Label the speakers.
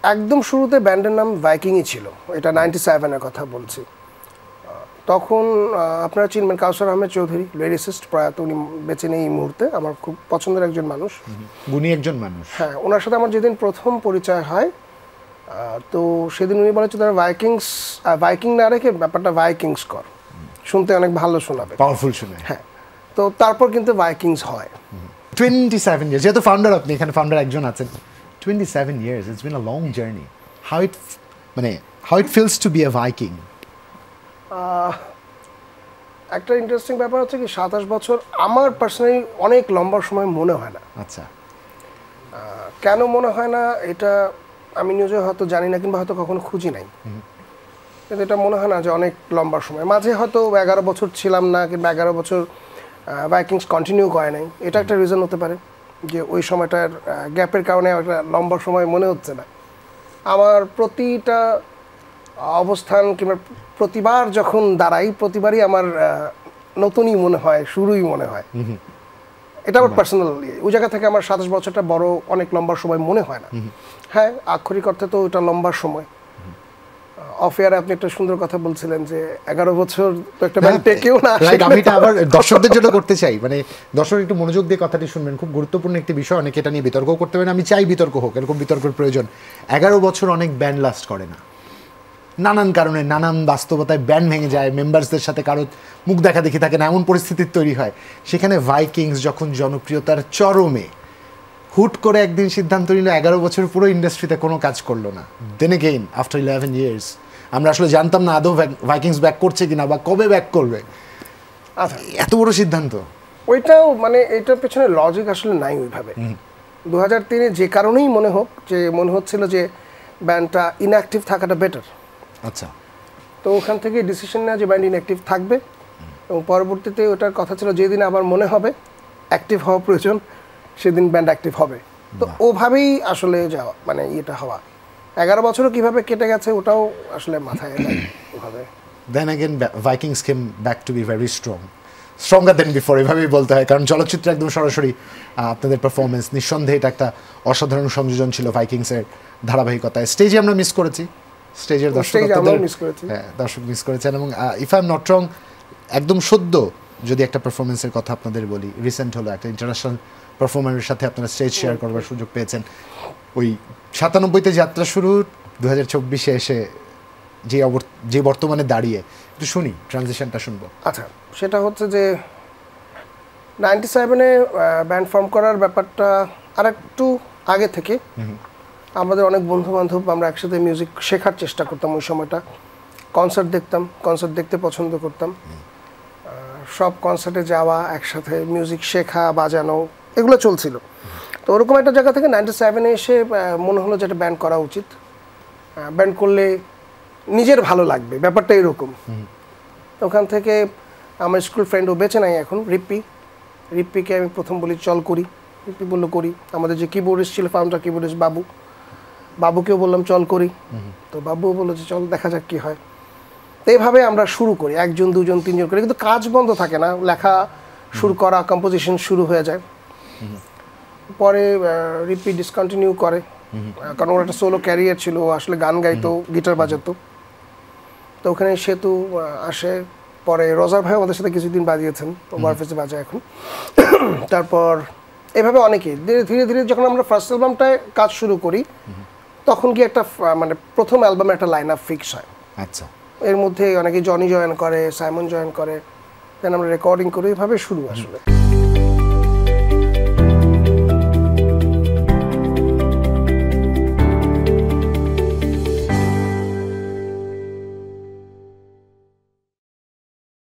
Speaker 1: একদম শুরুতে ব্যান্ডের নাম ভাইকিংই ছিল, এটা 97-এর কথা বলছি। তখন আপনারা চিনবেন কাউসার আহমেদ চৌধুরী, লিরিসিস্ট, প্রয়াত, উনি বেঁচে নেই এই মুহূর্তে, আমার খুব পছন্দের একজন মানুষ,
Speaker 2: গুণী একজন মানুষ।
Speaker 1: হ্যাঁ, ওনার সাথে আমার যেদিন প্রথম পরিচয় হয়, তো সেদিন উনি বলেছে তারা ভাইকিং না রেখে ব্যাপারটা ভাইকিংস কর, শুনতে অনেক ভালো শোনাবে,
Speaker 2: পাওয়ারফুল শুনে।
Speaker 1: হ্যাঁ, তো তারপর কিন্তু ভাইকিংস হয়।
Speaker 2: 27 years, যেহেতু ফাউন্ডার, আপনি এখানে ফাউন্ডার একজন আছেন, 27 years, it's been a long journey. How it feels to be a Viking?
Speaker 1: একটা ইন্টারেস্টিং ব্যাপার হচ্ছে কি, 27 বছর আমার পার্সোনালি অনেক লম্বা সময় মনে হয় না।
Speaker 2: আচ্ছা,
Speaker 1: কেন মনে হয় না এটা আমি নিজে হয়তো জানি না, কিংবা হয়তো কখনো খুঁজি নাই, কিন্তু এটা মনে হয় না যে অনেক লম্বা সময়। মাঝে হয়তো 11 বছর ছিলাম না, কিংবা 11 বছর ভাইকিংস কন্টিনিউ করে নাই, এটা একটা রিজন হতে পারে যে ওই সময়টার গ্যাপের কারণে একটা লম্বা সময় মনে হচ্ছে না। আমার প্রতিটা অবস্থান কিংবা প্রতিবার যখন দাঁড়াই, প্রতিবারই আমার নতুনই মনে হয়, শুরুই মনে হয়। এটা আমার পার্সোনাল, ওই জায়গা থেকে আমার 27 বছরটা বড় অনেক লম্বা সময় মনে হয় না। হ্যাঁ, আক্ষরিক অর্থে তো ওটা লম্বা সময়। অফ এয়ারে আপনি একটা সুন্দর কথা বলছিলেন যে 11 বছর তো একটা ব্যান্ড টেকেও না।
Speaker 2: আমি এটা আবার দর্শকদের জন্য করতে চাই, মানে দর্শক একটু মনোযোগ দিয়ে কথাটি শুনবেন, খুব গুরুত্বপূর্ণ একটি বিষয়, অনেকে এটা নিয়ে বিতর্ক করতে পারেন, আমি চাই বিতর্ক হোক, এরকম বিতর্কের প্রয়োজন। 11 বছর অনেক ব্যান্ড লাস্ট করে না, নানান কারণে, নানান বাস্তবতায় ব্যান্ড ভেঙে যায়, মেম্বারসদের সাথে কারো মুখ দেখা দেখি থাকে না, এমন পরিস্থিতির তৈরি হয়। সেখানে ভাইকিংস যখন জনপ্রিয়তার চরমে, হুট করে একদিন সিদ্ধান্ত নিল 11 বছর পুরো ইন্ডাস্ট্রিতে কোনো কাজ করলো না। দেন এগেইন আফটার 11 ইয়ার্স আমরা আসলে জানতাম না আদৌ ভাইকিংস ব্যাক করছে কিনা বা কবে ব্যাক করবে।
Speaker 1: আচ্ছা,
Speaker 2: এত বড় সিদ্ধান্ত,
Speaker 1: ওইটাও মানে এটার পেছনে লজিক আসলে নাই ওইভাবে। 2003-এ যে কারণেই মনে হোক, যে মনে হচ্ছিল যে ব্যান্ডটা ইনঅ্যাক্টিভ থাকাটা বেটার।
Speaker 2: আচ্ছা,
Speaker 1: তো ওখান থেকে ডিসিশন নেওয়া যে ব্যান্ড ইনঅ্যাক্টিভ থাকবে, এবং পরবর্তীতে ওটার কথা ছিল যেদিন আবার মনে হবে অ্যাক্টিভ হওয়া প্রয়োজন, সেদিন ব্যান্ড অ্যাক্টিভ হবে। তো ওভাবেই আসলে যাওয়া, মানে এটা হওয়া। 11 বছরও কীভাবে কেটে গেছে ওটাও আসলে মাথায় নেই ওভাবে।
Speaker 2: Then again Vikings came back to be very stronger than before, এভাবেই বলতে হয়, কারণ চলচ্চিত্রে একদম সরাসরি আপনাদের পারফরমেন্স, নিঃসন্দেহে এটা একটা অসাধারণ সংযোজন ছিল ভাইকিংসের ধারাবাহিকতায়। স্টেজে আমরা মিস করেছি, স্টেজের দর্শক মিস করেছেন, এবং if I am not wrong, একদম সদ্য যদি একটা পারফরমেন্সের কথা আপনাদের বলি, রিসেন্ট হলো একটা ইন্টারন্যাশনাল পারফর্মারের সাথে আপনারা স্টেজ শেয়ার করবার সুযোগ পেয়েছেন। ওই 97-তে যাত্রা শুরু, 2024-এ এসে যে বর্তমানে দাঁড়িয়ে, একটু শুনি, ট্রানজিশনটা শুনবো।
Speaker 1: আচ্ছা, সেটা হচ্ছে যে 97-এ ব্যান্ড ফর্ম করার ব্যাপারটা আর একটু আগে থেকে আমাদের অনেক বন্ধু বান্ধব আমরা একসাথে মিউজিক শেখার চেষ্টা করতাম। ওই সময়টা কনসার্ট দেখতাম, কনসার্ট দেখতে পছন্দ করতাম, সব কনসার্টে যাওয়া, একসাথে মিউজিক শেখা, বাজানো, এগুলো চলছিল। তো ওরকম একটা জায়গা থেকে 97-এ এসে মনে হলো যে একটা ব্যান্ড করা উচিত, ব্যান্ড করলে নিজের ভালো লাগবে, ব্যাপারটা এরকম। ওখান থেকে আমার স্কুল ফ্রেন্ডও বেঁচে নাই এখন, রিপ্পিকে আমি প্রথম বলি চল করি, রিপ্পি বললো করি। আমাদের যে কিবোর্ডিস্ট ছিল, ফাউন্ডার কিবোর্ডিস্ট বাবুকেও বললাম চল করি, তো বাবুও বললো যে চল দেখা যাক কী হয়। তো এইভাবে আমরা শুরু করি, 1 জন 2 জন 3 জন করে, কিন্তু কাজ বন্ধ থাকে না, লেখা শুরু করা, কম্পোজিশন শুরু হয়ে যায়। পরে রিপি ডিসকন্টিনিউ করে, কারণ ওর একটা সোলো ক্যারিয়ার ছিল, আসলে গান গাইতো, গিটার বাজাতো। তো ওখানে সেতু আসে, পরে রোজার ভাই আমাদের সাথে কিছুদিন বাজিয়েছেন, ওভারফেসে বাজায় এখন। তারপর এভাবে অনেকেই ধীরে ধীরে যখন আমরা ফার্স্ট অ্যালবামটায় কাজ শুরু করি, তখন কি একটা মানে প্রথম অ্যালবামে একটা লাইন আপ ফিক্স হয়।
Speaker 2: আচ্ছা,
Speaker 1: এর মধ্যে অনেকে জনি জয়েন করে, সাইমন জয়েন করে, দেন আমরা রেকর্ডিং করি, এভাবে শুরু আসলে।